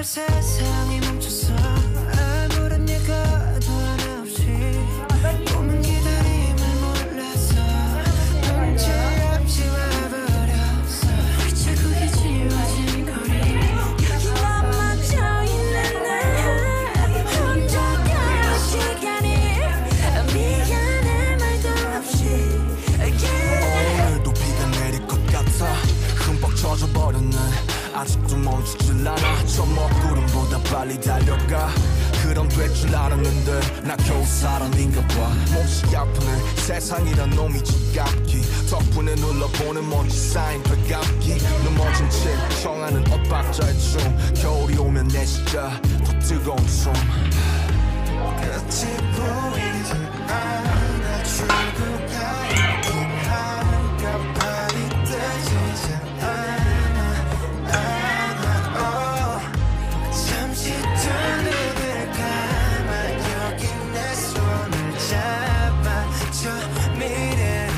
세상이 멈췄어. 아무런 예가도 하나 없이 꿈은 기다림을 몰랐어. 문제 없이 와버렸어. 자꾸 지워진 거리 여기 넘어져 있는 나 혼자 가는 시간이 미안해 말도 없이 오늘도 비가 내릴 것 같아. 흠뻑 젖어버렸네. 아직도 멈추질 않아. 저 먹구름보다 빨리 달려가. 그럼 될 줄 알았는데 나 겨우 사람인가 봐. 몹시 아프네. 세상이란 놈이 지갑기. 덕분에 눌러보는 먼지 쌓인 배갑기. 넘어진 채 청하는 엇박자의 춤. 겨울이 오면 내 진짜 더 뜨거운 숨. 끝이 보이지 않아. 출구가 있긴 한가 발이 뜨지 않아. 잠시 두 눈을 감아 여기 내 손을 잡아 저 미래로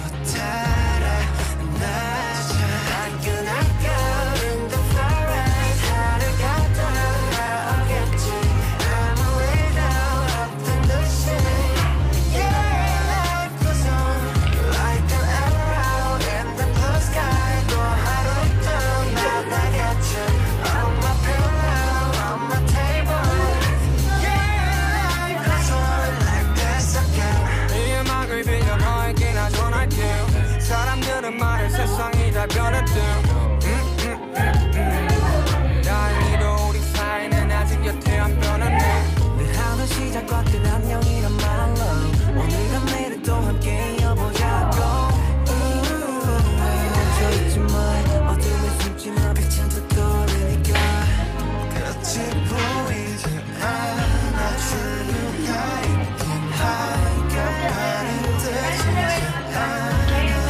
달아나자. I gonna go in the forest. 하루가 돌아오겠지. 아무 일도 없던 듯이. Yeah, life goes on like an arrow in the blue sky. 또 하루도 만나겠지. On my pillow, on my table. Yeah, life goes on like this again. 이 음악을 빌려 너에게나 전할게. 사람들은 말해 세상이 다 변했대. 다행히도 우리 사이는 아직 여태 안 변했네. 늘 하루 시작과 끝 안녕이란 말로 오늘과 내일을 또 함께 이어보자고. 멈춰있지만 어둠에 숨지만 빛은 또 떠오르니까. 끝이 보이지 않아. 출구가 있긴 한가 발이 뜨지 않아.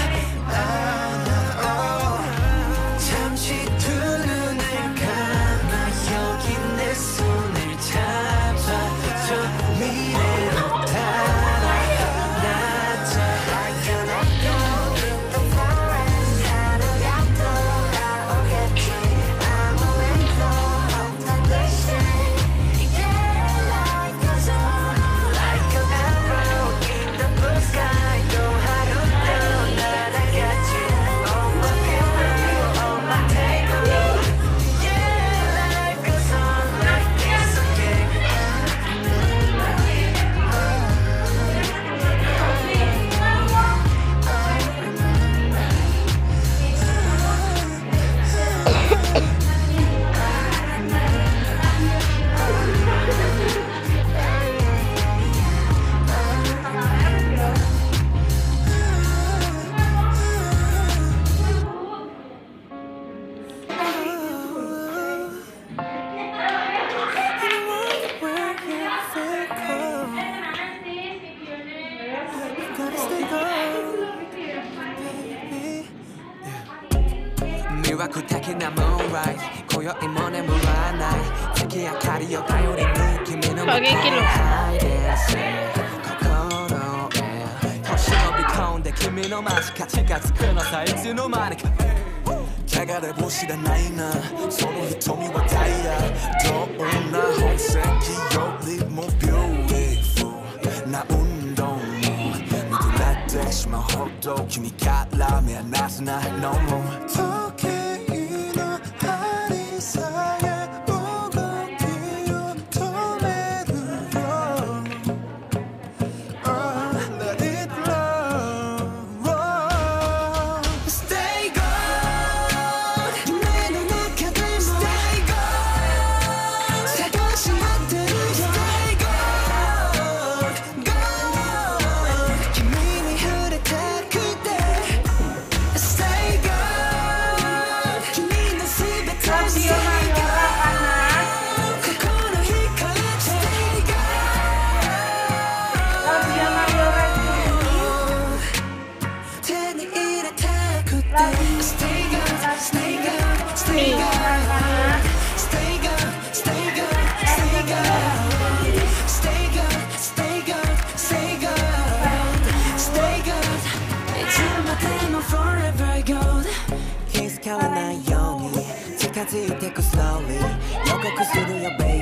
잠시 두 눈을 감아 여기 내 손을 잡아 저 미래로 달아나자. I gonna go in the forest. 하루가 돌아오겠지. 아무 일도 없던 듯이. Yeah, life goes on like an arrow in the blue sky. 또 하루도 날아가지. On my pillow, on my table. Yeah, life goes on like this again. 미와쿠 taking I'm alright. 고요히 머네 물러나이. 특히 아카리어 가요리 느낌이 너무 저기 길로. 더싱업이 가운데 kimiの맛이 같이 끊어서 잊지 너 마니까. 개가를 보시다 나이나 서로 히토미와 다이아 더운 나 homesick 기억이 more beautiful. 나 운동무 모두 날 때시만 홀도 kimi 가라면 나서나 너무 토끼이나 하리사에 보고 피운 토메루요. Let it blow. Stay gone. 내 눈앞에 들고. Stay gone. 살것이 안 들려. Stay gone. Gone. 김민이 흐릿해 그대. Stay gone. 김이 모습에 다시. Stay gone. 코코넛 휘갈려. Stay gone. 괜히 이렇다 그때. Stay gone. Stay gone. Stay gone. Stay gone. Stay gone. Stay gone. Stay gone. Stay gone. Stay gone. Stay gone. 잊으면 되면 forever gone. 익숙한 나의 영이 지금까지 take it slowly. go consider your baby